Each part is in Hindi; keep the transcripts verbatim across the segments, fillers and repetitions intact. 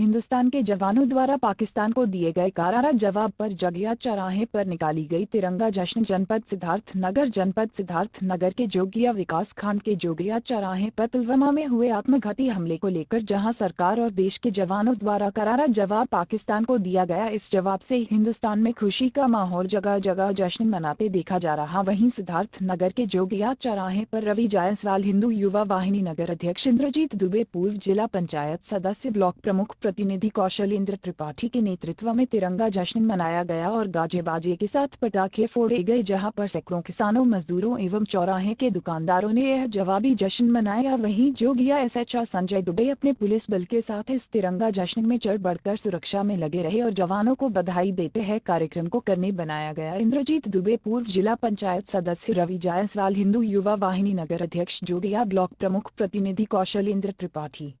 हिंदुस्तान के जवानों द्वारा पाकिस्तान को दिए गए करारा जवाब पर जगिया चौराहे पर निकाली गई तिरंगा जश्न। जनपद सिद्धार्थ नगर जनपद सिद्धार्थ नगर के जोगिया विकास खंड के जोगिया चौराहे पर पुलवामा में हुए आत्मघाती हमले को लेकर जहां सरकार और देश के जवानों द्वारा करारा जवाब पाकिस्तान को दिया गया, इस जवाब से हिंदुस्तान में खुशी का माहौल जगह जगह जश्न मनाते देखा जा रहा। वहीं सिद्धार्थ नगर के जोगिया चौराहे पर रवि जायसवाल हिंदू युवा वाहिनी नगर अध्यक्ष इंद्रजीत दुबे, पूर्व जिला पंचायत सदस्य ब्लॉक प्रमुख प्रतिनिधि कौशलेंद्र त्रिपाठी के नेतृत्व में तिरंगा जश्न मनाया गया और गाजे बाजे के साथ पटाखे फोड़े गए, जहां पर सैकड़ों किसानों, मजदूरों एवं चौराहे के दुकानदारों ने यह जवाबी जश्न मनाया। वहीं जोगिया एसएचओ संजय दुबे अपने पुलिस बल के साथ इस तिरंगा जश्न में चढ़ बढ़कर सुरक्षा में लगे रहे और जवानों को बधाई देते हैं कार्यक्रम को करने बनाया गया। इंद्रजीत दुबे, पूर्व जिला पंचायत सदस्य रवि जायसवाल हिंदू युवा वाहिनी नगर अध्यक्ष जोगिया, ब्लॉक प्रमुख प्रतिनिधि कौशलेंद्र त्रिपाठी।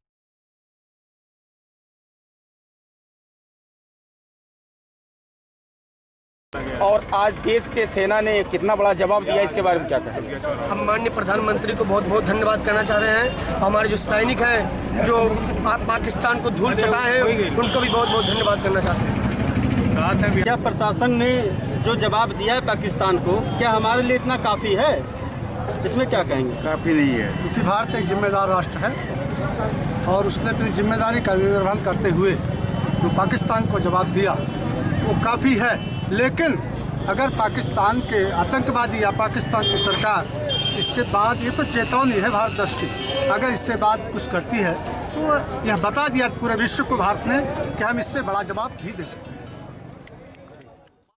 और आज देश के सेना ने कितना बड़ा जवाब दिया, इसके बारे में क्या कहेंगे? हम माननीय प्रधानमंत्री को बहुत बहुत धन्यवाद करना चाह रहे हैं। हमारे जो सैनिक हैं जो पाकिस्तान को धूल चटाए हैं, उनको भी बहुत बहुत धन्यवाद करना चाहते हैं। क्या प्रशासन ने जो जवाब दिया है पाकिस्तान को, क्या हमारे लिए इतना काफ़ी है? इसमें क्या कहेंगे? काफ़ी नहीं है, क्योंकि भारत एक जिम्मेदार राष्ट्र है और उसने अपनी जिम्मेदारी का निर्वहन करते हुए जो पाकिस्तान को जवाब दिया वो काफ़ी है। लेकिन अगर पाकिस्तान के आतंकवादी या पाकिस्तान की सरकार इसके बाद, ये तो चेतावनी है भारत देश की, अगर इससे बाद कुछ करती है तो यह बता दिया पूरे विश्व को भारत ने कि हम इससे बड़ा जवाब भी दे सकते हैं।